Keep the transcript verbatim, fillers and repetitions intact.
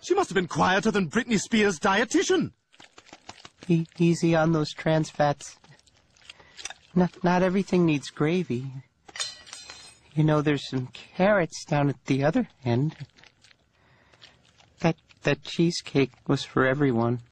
She must have been quieter than Britney Spears' dietitian. E easy on those trans fats. Not, not everything needs gravy. You know, there's some carrots down at the other end. That, that cheesecake was for everyone.